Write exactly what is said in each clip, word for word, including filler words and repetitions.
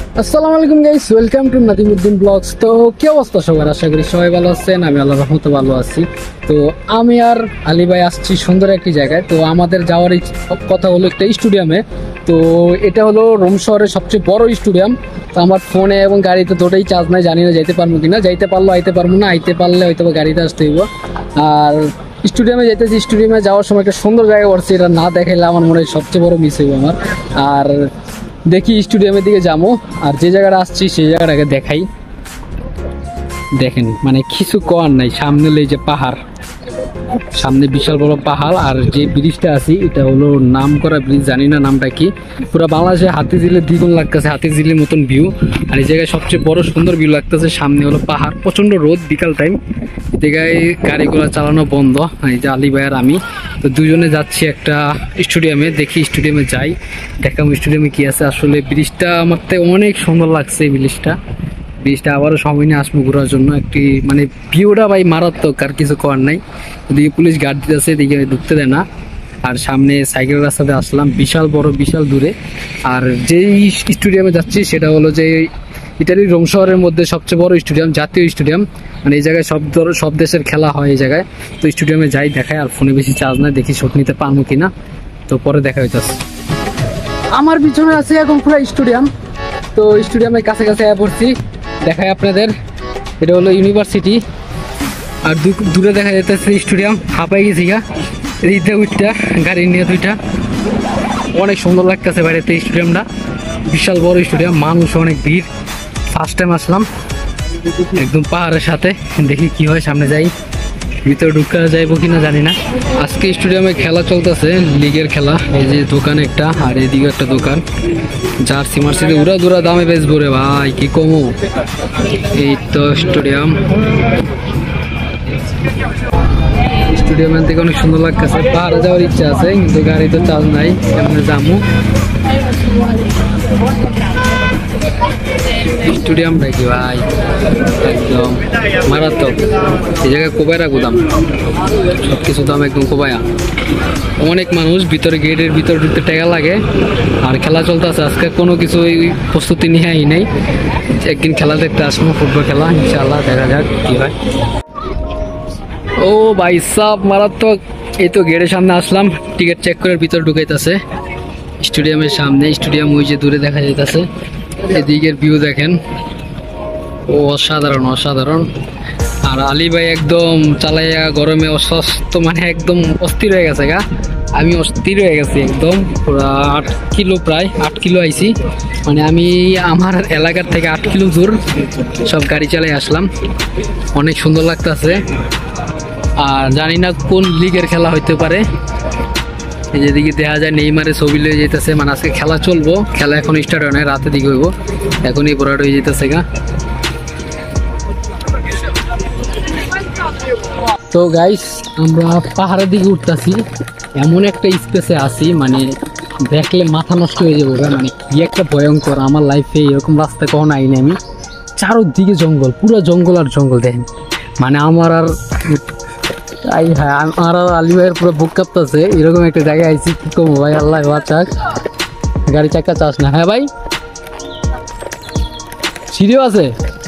আসসালামু আলাইকুম guys, welcome to Nadim Uddin blogs. তো কি অবস্থা সবার? আশা করি সবাই ভালো আছেন। আমি আল্লাহর রহমতে ভালো আছি। তো আমি আর আলী ভাই আসছি সুন্দর একটি জায়গায়। তো আমাদের যাওয়ার কথা হলো একটা স্টেডিয়ামে। তো এটা হলো রোম শহরের সবচেয়ে বড় স্টেডিয়াম। তো আমার ফোনে এবং গাড়িতে দুটোই চার্জ নাই, জানি না যাইতে পারবো কিনা। যাইতে পারলো আইতে পারবো না, আইতে পারলে হয়তো গাড়িতে আসতে হইব। আর স্টেডিয়ামে যেতেছি, স্টেডিয়ামে যাওয়ার সময় একটা সুন্দর জায়গা পড়ছে, এটা না দেখাইলে আমার মনে হয় সবচেয়ে বড় মিস হইব আমার। আর দেখি স্টেডিয়ামের দিকে যাবো, আর যে জায়গাটা আসছি সেই জায়গাটাকে দেখাই। দেখেন মানে কিছু করার নাই, সামনে এই যে পাহাড়, সামনে বিশাল বড় পাহাড়। আর যে ব্রিজটা আছে এটা হলো নাম করা ব্রিজ, জানি না নামটা কি। পুরো বাংলাদেশে হাতিঝিলের দ্বিগুণ লাগতেছে, হাতিঝিলের মতন ভিউ। আর এই জায়গায় সবচেয়ে বড় সুন্দর ভিউ লাগতেছে। সামনে হলো পাহাড়, প্রচন্ড রোদ, বিকাল টাইম। এই জায়গায় গাড়িগুলো চালানো বন্ধ। এই যে আলী ভাই আর আমি তো দুজনে যাচ্ছি একটা স্টেডিয়ামে। দেখি স্টেডিয়ামে যাই, দেখাম স্টেডিয়ামে কি আছে। আসলে ব্রিজটা আমার তো অনেক সুন্দর লাগছে। এই ব্রিজটা ব্রিজটা আবারও সময় নিয়ে আসবো ঘোরার জন্য। একটি মানে ভিউটা ভাই মারাত্মক, আর কিছু করার নাই। এদিকে পুলিশ গার্ড দিতেছে, এদিকে ঢুকতে দেয় না। আর সামনে সাইকেল রাস্তাতে আসলাম, বিশাল বড়, বিশাল দূরে। আর যেই স্টেডিয়ামে যাচ্ছি সেটা হলো যে ইটালির রোম শহরের মধ্যে সবচেয়ে বড় স্টেডিয়াম, জাতীয় স্টেডিয়াম। মানে এই জায়গায় সব সব দেশের খেলা হয় এই জায়গায়। তো স্টেডিয়ামে যাই, দেখায়। আর ফোনে বেশি চার্জ নাই, দেখি শট নিতে পারবো কিনা। তো পরে দেখা হইতেছে। আমার পিছনে আছে এখন পুরো স্টেডিয়াম। তো স্টেডিয়ামের কাছে কাছে পড়ছি, দেখায় আপনাদের। এটা হলো ইউনিভার্সিটি। আর দূরে দেখা যাইতেছে স্টেডিয়াম। হাঁপাই গেছি গা এইটা উইটা গাড়ি নিয়ে দুইটা। অনেক সুন্দর লাগতেছে বাইরেতে স্টেডিয়ামটা, বিশাল বড় স্টেডিয়াম, মানুষ অনেক ভিড়। ফার্স্ট টাইম আসলাম একদম পাহাড়ের সাথে। দেখি কি হয়, সামনে যাই। ভিতরে ঢুকা যাইব কিনা জানি না। আজকে স্টেডিয়ামে খেলা চলতেছে, লিগের খেলা। এই যে দোকান একটা, আর এদিকে একটা দোকান। জার্সি মার্সিতে উড়া দুরা দামে বেচবো রে ভাই, কি কমো। এই তো স্টেডিয়াম, স্টেডিয়ামের থেকে অনেক সুন্দর লাগতেছে। পাহাড়ে যাওয়ার ইচ্ছা আছে, কিন্তু গাড়ি তো চার্জ নাই, কেমনে যাবো। স্টেডিয়াম নাকি ভাই একদম মারাত্মক। এই জায়গায় কোবাইরা গুদাম, সবকিছু দাম একদম কোবায়া। অনেক মানুষ ভিতরে, গেটের ভিতরে ঢুকতে টাকা লাগে। আর খেলা চলতেছে আজকে, কোনো কিছু প্রস্তুতি নিয়ে নেই। একদিন খেলা দেখতে আসবো, ফুটবল খেলা, ইনশাআল্লাহ দেখা যাক কি হয়। ও ভাই সাব মারাত্মক। এই তো গেটের সামনে আসলাম, টিকিট চেক করে ভিতরে ঢুকাইতেছে স্টেডিয়ামের সামনে। স্টেডিয়াম ওই যে দূরে দেখা যাইতেছে। এদিকের ভিউ দেখেন, ও অসাধারণ অসাধারণ। আর আলী ভাই একদম চালাইয়া গরমে অসুস্থ, মানে একদম অস্থির হয়ে গেছে গা। আমি অস্থির হয়ে গেছি একদম। পুরো আট কিলো, প্রায় আট কিলো আইছি। মানে আমি আমার এলাকার থেকে আট কিলো দূর সব গাড়ি চালাই আসলাম। অনেক সুন্দর লাগতেছে। আর জানি না কোন লিগের খেলা হইতে পারে। এই যেদিকে দেখা যায় নেইমারের ছবি লয়ে যেতেছে, মানে আজকে খেলা চলবো। খেলা এখন স্টার্ট হয় না, রাতের দিকে হইব। এখনই ভরাট হয়ে যেতেছে গা। তো গাইস, আমরা পাহাড়ের দিকে উঠতেছি, এমন একটা স্পেসে আছি মানে দেখলে মাথা নষ্ট হয়ে যাবো। মানে কি একটা ভয়ঙ্কর, আমার লাইফে এরকম রাস্তা কখনো আইনি আমি। চারোদিকে জঙ্গল, পুরো জঙ্গল আর জঙ্গল। দেখেন মানে আমার আর আই হ্যাঁ আমার আর আলী ভাইয়ের পুরো বুক কাঁপতেছে। এরকম একটা জায়গায় আইছি, কি কমো ভাই, আল্লাহ বাঁচাক। গাড়ি চাকা চাস না। হ্যাঁ ভাই, সিঁড়িও আছে।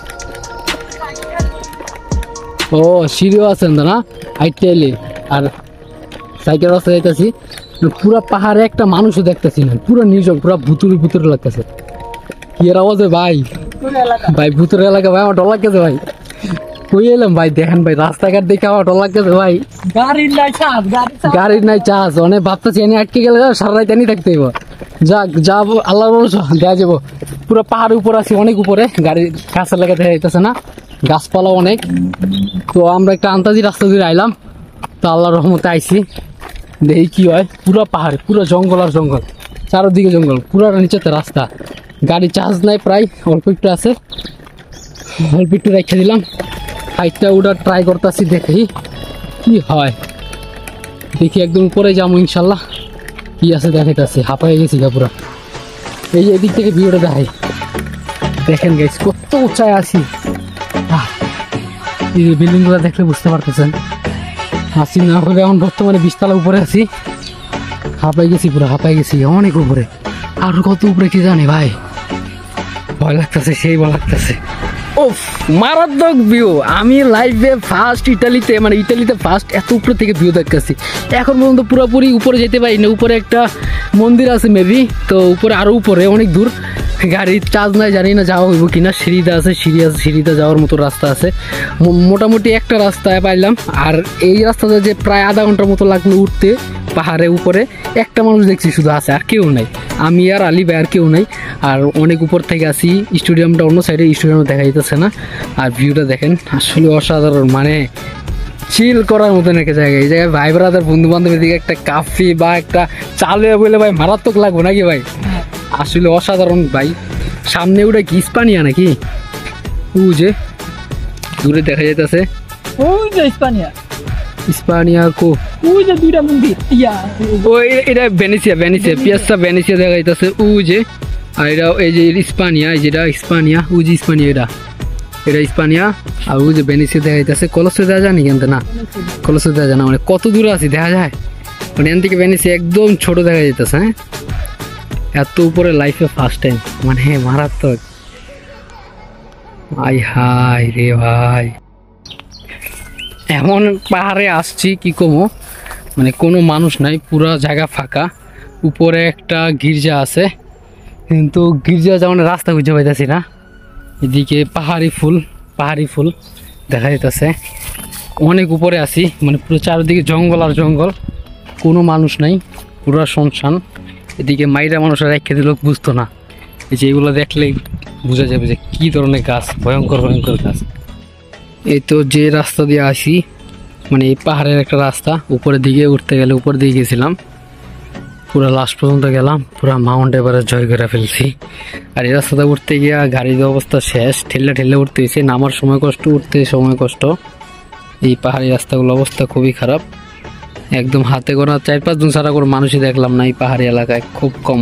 ও সিঁড়িও আছেন তো না, হাইটটা এলে। আর সাইকেল রাস্তা যাইতেছি, পুরো পাহাড়ে একটা মানুষও দেখতেছি না, পুরো নির্জন, পুরো ভুতুরে ভুতুরে লাগতেছে। কি এর আওয়াজে ভাই, ভাই ভুতুরে এলাকা ভাই, আমার ডর লাগতেছে ভাই। কই এলাম ভাই, দেখেন ভাই রাস্তাঘাট দেখে আমার ডর লাগতেছে ভাই। গাড়ির নাই চার্জ, গাড়ির নাই চার্জ। অনেক ভাবতেছি এনে আটকে গেলে সারা রাত এনে থাকতে হইব। যাক যাবো, আল্লাহ দেওয়া যাবো। পুরো পাহাড়ের উপর আছি, অনেক উপরে। গাড়ির কাছের লেগে দেখা যাইতেছে না, গাছপালা অনেক। তো আমরা একটা আন্তাজি রাস্তা দিয়ে আইলাম। তো আল্লাহর রহমতে আইছি, দেখি কি হয়। পুরো পাহাড়, পুরো জঙ্গল আর জঙ্গল, চারোদিকে জঙ্গল, পুরো নিচেতে রাস্তা। গাড়ি চার্জ নাই, প্রায় অল্প একটু আছে, অল্প একটু রেখে দিলাম। হাইটটা ওটা ট্রাই করতেছি, দেখি কি হয়। দেখি একদম উপরে যাবো ইনশাল্লাহ। কি আছে দেখাইতেছি, হাঁপাই গেছি গা পুরা। এই এদিক থেকে ভিডিওটা দেখাই, দেখেন গাইস কত উঁচায় আছি। এই বিল্ডিং গুলো দেখলে বুঝতে পারতেছেন। আসি না হলে এখন বর্তমানে বিশতলা উপরে আছি। হাঁপাই গেছি পুরো, হাঁপাই গেছি অনেক উপরে। আর কত উপরে কি জানি ভাই, ভয় লাগতেছে, সেই ভয় লাগতেছে। ও মারাত্মক ভিউ। আমি লাইভে ফার্স্ট ইটালিতে, মানে ইটালিতে ফার্স্ট এত উপরে থেকে ভিউ দেখতেছি। এখন পর্যন্ত পুরোপুরি উপরে যেতে পারি না। উপরে একটা মন্দির আছে মেবি, তো উপরে আরও উপরে অনেক দূর। গাড়ির চার্জ নাই, জানি না যাওয়া হইব কিনা। সিঁড়িতে আছে, সিঁড়ি আছে, সিঁড়িতে যাওয়ার মতো রাস্তা আছে। মোটামুটি একটা রাস্তায় পাইলাম। আর এই রাস্তাতে যে প্রায় আধা ঘন্টার মতো লাগলো উঠতে পাহাড়ে উপরে। একটা মানুষ দেখছি শুধু আছে, আর কেউ নাই। আমি আর আলী ভাই, আর কেউ নাই। আর অনেক উপর থেকে আসি, স্টেডিয়ামটা অন্য সাইডে, স্টেডিয়ামে দেখা যেতেছে না। আর ভিউটা দেখেন, আসলে অসাধারণ, মানে চিল করার মতন একটা জায়গা। এই জায়গায় ভাই ব্রাদার বন্ধু বান্ধবের দিকে একটা কাফি বা একটা চালে বলে ভাই মারাত্মক লাগবো নাকি ভাই? আসলে অসাধারণ ভাই। সামনে ওটা কি ইস্পানিয়া নাকি? ও যে দূরে দেখা যাইতেছে, ওই যে ইস্পানিয়া। ইস্পানিয়া কো? ওই যে দুইটা মন্দির। ইয়া ওই এটা ভেনিসিয়া, ভেনিসিয়া পিয়াসা ভেনিসিয়া দেখা যাইতেছে। ও যে আর এটা এই যে ইস্পানিয়া, এই যেটা ইস্পানিয়া, ও যে ইস্পানিয়া, এটা এটা ইস্পানিয়া। আর ও যে ভেনিসিয়া দেখা যাইতেছে। কলসে দেখা যায় নি কিন্তু, না কলসে দেখা যায় না। মানে কত দূরে আছি দেখা যায়, মানে এখান থেকে ভেনিসিয়া একদম ছোট দেখা যাইতেছে। হ্যাঁ, এত উপরে লাইফে ফার্স্ট টাইম, মানে মারাত্মক। আই হাই রে ভাই, এমন পাহাড়ে আসছি কি কমো, মানে কোনো মানুষ নাই, পুরো জায়গা ফাঁকা। উপরে একটা গির্জা আছে, কিন্তু গির্জা যাওয়ার রাস্তা খুঁজে পাইতেছি না। এদিকে পাহাড়ি ফুল, পাহাড়ি ফুল দেখা যাইতেছে। অনেক উপরে আছি, মানে পুরো চারিদিকে জঙ্গল আর জঙ্গল, কোনো মানুষ নাই, পুরো শুনশান। এদিকে মাইরা মানুষের রেখে দিল, বুঝতো না। এই যে এগুলো দেখলেই বোঝা যাবে যে কী ধরনের গাছ, ভয়ঙ্কর ভয়ঙ্কর গাছ। এই তো যে রাস্তা দিয়ে আসি, মানে এই পাহাড়ের একটা রাস্তা, উপরের দিকে উঠতে গেলে উপর দিকে গেছিলাম, পুরো লাস্ট পর্যন্ত গেলাম, পুরো মাউন্ট এভারেস্ট জয় করে ফেলছি। আর এই রাস্তাটা উঠতে গিয়ে গাড়ির অবস্থা শেষ, ঠেলে ঠেলে উঠতে হয়েছে। নামার সময় কষ্ট, উঠতে সময় কষ্ট। এই পাহাড়ি রাস্তাগুলো অবস্থা খুবই খারাপ, একদম হাতে গোনা চার পাঁচজন ছাড়া করে মানুষই দেখলাম না এই পাহাড়ি এলাকায়, খুব কম।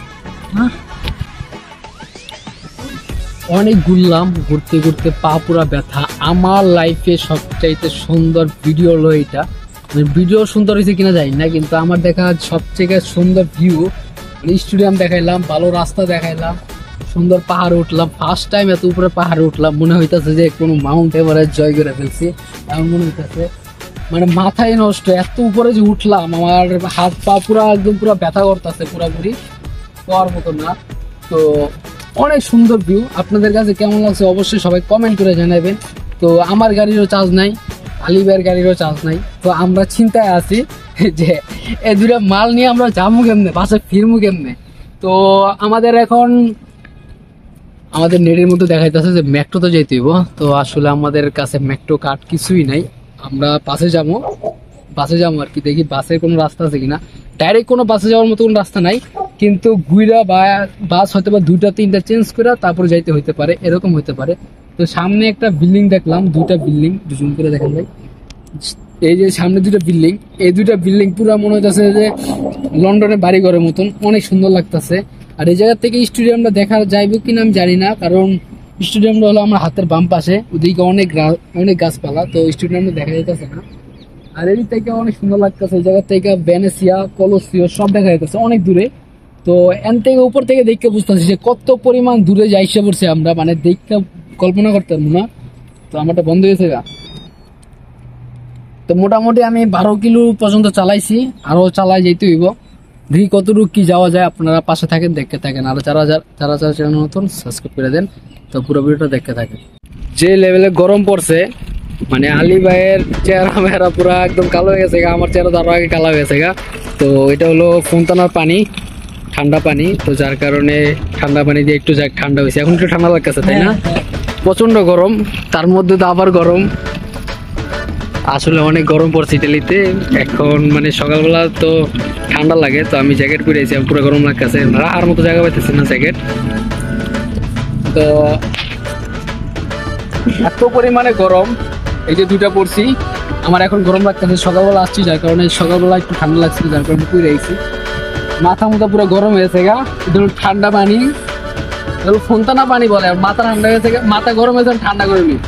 অনেক ঘুরলাম, ঘুরতে ঘুরতে পা পুরা ব্যথা। আমার লাইফে সবচাইতে সুন্দর ভিডিও হলো এটা। ভিডিও সুন্দর হয়েছে কিনা জানি না, কিন্তু আমার দেখা সবচেয়ে সুন্দর ভিউ। স্টেডিয়াম দেখাইলাম, ভালো রাস্তা দেখাইলাম, সুন্দর পাহাড়ে উঠলাম। ফার্স্ট টাইম এত উপরে পাহাড়ে উঠলাম, মনে হইতেছে যে কোনো মাউন্ট এভারেস্ট জয় করে ফেলছি এমন মনে হইতেছে। মানে মাথায় নষ্ট, এত উপরে যে উঠলাম, আমার হাত পা পুরা একদম পুরো ব্যথা করতেছে, পুরাপুরি পাওয়ার মতো না। তো অনেক সুন্দর ভিউ। আপনাদের কাছে কেমন লাগছে অবশ্যই সবাই কমেন্ট করে জানাবেন। তো আমার গাড়িরও চার্জ নাই, আলী ভাইয়ের গাড়িরও চার্জ নাই। তো আমরা চিন্তায় আছি যে এই দুটা মাল নিয়ে আমরা যাবো কেমনে, বাসে ফিরবো কেমনে। তো আমাদের এখন আমাদের নেটের মধ্যে দেখাইতেছে যে মেট্রোতে যেতে হইব। তো আসলে আমাদের কাছে মেট্রো কার্ড কিছুই নাই, আমরা বাসে যাবো, বাসে যাবো আর কি। দেখি বাসের কোনো রাস্তা আছে কিনা। ডাইরেক্ট কোনো বাসে যাওয়ার মতো কোনো রাস্তা নাই, কিন্তু ঘুরা বা বাস হয়তো বা দুইটা তিনটা চেঞ্জ করে তারপরে যাইতে হইতে পারে, এরকম হইতে পারে। তো সামনে একটা বিল্ডিং দেখলাম, দুইটা বিল্ডিং, জুম করে দেখেন ভাই। এই যে সামনে দুইটা বিল্ডিং, এই দুইটা বিল্ডিং পুরো মনে হইতেছে যে লন্ডনে বাড়ি ঘরের মতন, অনেক সুন্দর লাগতেছে। আর এই জায়গা থেকে স্টেডিয়ামটা দেখা যাইব কিনা আমি জানি না, কারণ স্টেডিয়ামটা হলো আমার হাতের বাম পাশে, ওদিকে অনেক অনেক গাছপালা, তো স্টেডিয়ামটা দেখা যাইতেছে না। আর এদিক থেকে অনেক সুন্দর লাগতেছে, এই জায়গা থেকে ভেনেসিয়া, কলসিও সব দেখা যাইতেছে অনেক দূরে। তো এন থেকে উপর থেকে দেখতে বুঝতেছি যে কত পরিমাণ দূরে যাইসে পড়ছে আমরা, মানে দেখতে কল্পনা করতে পারবো না। তো আমারটা বন্ধ হয়েছে গা। তো মোটামুটি আমি বারো কিলো পর্যন্ত চালাইছি, আরো চালাই যেতে হইব। দেখি কতটুকু কি যাওয়া যায়, আপনারা পাশে থাকেন, দেখতে থাকেন। আর যারা যারা যারা চ্যানেল নতুন সাবস্ক্রাইব করে দেন। তো পুরো ভিডিওটা দেখতে থাকেন। যে লেভেলে গরম পড়ছে, মানে আলী ভাইয়ের চেহারা মেহারা পুরো একদম কালো হয়ে গেছে গা, আমার চেহারা আরো আগে কালো হয়ে গেছে গা। তো এটা হলো ফোনতানার পানি, ঠান্ডা পানি, তো যার কারণে ঠান্ডা পানি দিয়ে একটু যাক ঠান্ডা হয়েছে। এখন একটু ঠান্ডা লাগতেছে, তাই না? প্রচন্ড গরম, তার মধ্যে তো আবার গরম। আসলে অনেক গরম পড়ছে ইটালিতে এখন, মানে সকালবেলা তো ঠান্ডা লাগে, তো আমি জ্যাকেট পরেছি, আমি পুরো গরম লাগতেছে, রাখার মতো জায়গা পাইতেছে না জ্যাকেট। তো এত পরিমাণে গরম, এই যে দুইটা পড়ছি, আমার এখন গরম লাগতেছে। সকালবেলা আসছি যার কারণে সকালবেলা একটু ঠান্ডা লাগছিল, যার কারণে পুরো রয়েছি। মাথা মুথা পুরো গরম হয়েছে গা, এটা ঠান্ডা পানি, ফোনতানা পানি বলে। আর মাথা ঠান্ডা হয়েছে, মাথা গরম হয়েছে, ঠান্ডা করে নি।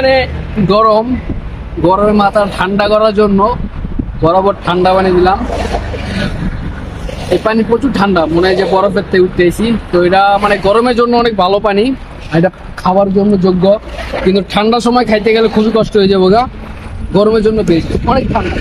পরিমাণে গরম, গরমে মাথা ঠান্ডা করার জন্য বরাবর ঠান্ডা পানি দিলাম। এই পানি প্রচুর ঠান্ডা, মনে হয় যে বরফের থেকে উঠতেছি। তো এটা মানে গরমের জন্য অনেক ভালো পানি, এটা খাওয়ার জন্য যোগ্য, কিন্তু ঠান্ডার সময় খাইতে গেলে খুবই কষ্ট হয়ে যাবো গা। গরমের জন্য বেশ অনেক ঠান্ডা।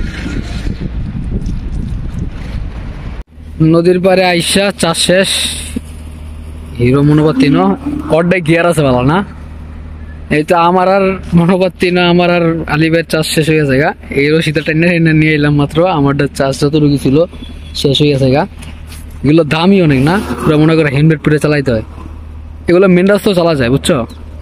নদীর পারে আইসা চাষ শেষ। হিরো মনোবর্তী ন অর্ধেক গিয়ার আছে ভালো না। এই তো আমার আর মনোবর্তী না, আমার আর আলিবের চাষ শেষ হয়ে গেছে গা। এই রশিদা টেনে টেনে নিয়ে এলাম মাত্র, আমারটা চাষ যতটুকু ছিল শেষ হয়ে গেছে গা। এগুলো দামি অনেক না, পুরো মনে করে হেলমেট পরে চালাইতে হয়। এগুলো মেন রাস্তাও চালা যায় বুঝছো।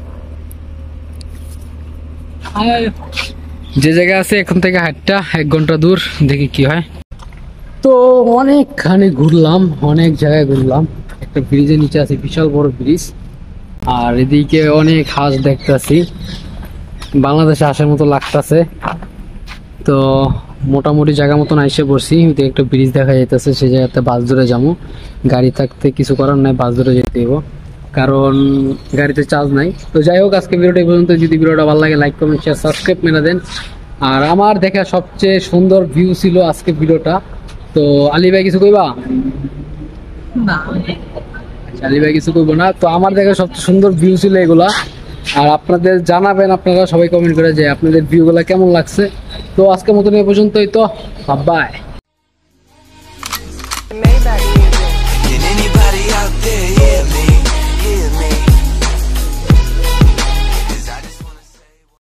যে জায়গায় আছে এখন থেকে হাঁটটা এক ঘন্টা দূর, দেখি কি হয়। তো অনেকখানি ঘুরলাম, অনেক জায়গায় ঘুরলাম। একটা ব্রিজের নিচে আছে, বিশাল বড় ব্রিজ। আর এদিকে অনেক হাঁস দেখতেছি, বাংলাদেশে হাঁসের মতো লাগতেছে। তো মোটামুটি জায়গা মতন আইসে পড়ছি, একটা ব্রিজ দেখা যাইতেছে, সেই জায়গাতে বাস ধরে যাবো। গাড়ি থাকতে কিছু করার নাই, বাস ধরে যেতে হইব, কারণ গাড়িতে চার্জ নাই। তো যাই হোক, আজকে ভিডিওটা এই পর্যন্ত। যদি ভিডিওটা ভালো লাগে লাইক কমেন্ট শেয়ার সাবস্ক্রাইব মেরে দেন। আর আমার দেখা সবচেয়ে সুন্দর ভিউ ছিল আজকে ভিডিওটা। তো আলী ভাই কিছু কইবা? না, আলী ভাই কিছু কইবো না। তো আমার দেখা সবচেয়ে সুন্দর ভিউ ছিল এগুলা। আর আপনাদের জানাবেন, আপনারা সবাই কমেন্ট করে যে আপনাদের ভিউ গুলা কেমন লাগছে। তো আজকের মতন এই পর্যন্তই। তো bye. Can anybody out there